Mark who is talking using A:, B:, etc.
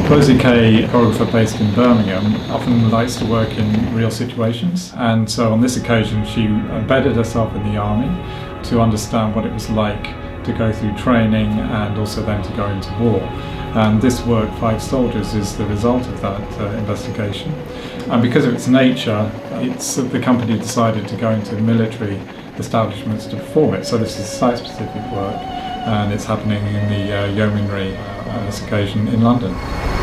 A: Rosie Kay, a choreographer based in Birmingham, often likes to work in real situations, and so on this occasion she embedded herself in the army to understand what it was like to go through training and also then to go into war. And this work, Five Soldiers, is the result of that investigation. And because of its nature, the company decided to go into military establishments to perform it. So this is site-specific work, and it's happening in the Yeomanry on this occasion in London.